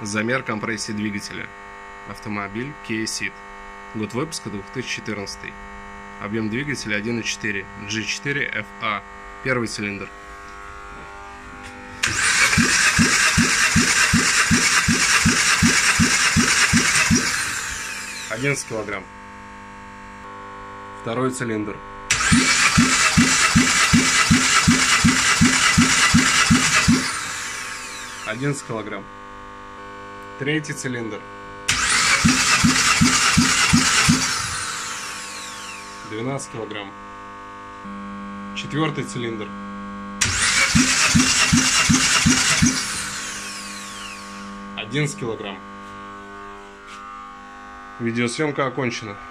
Замер компрессии двигателя. Автомобиль Kia Ceed. Год выпуска 2014. Объем двигателя 1.4 G4FA. Первый цилиндр. «11 килограмм». Второй цилиндр. «11 килограмм». Третий цилиндр. 12 килограмм. Четвертый цилиндр. 11 килограмм. Видеосъемка окончена.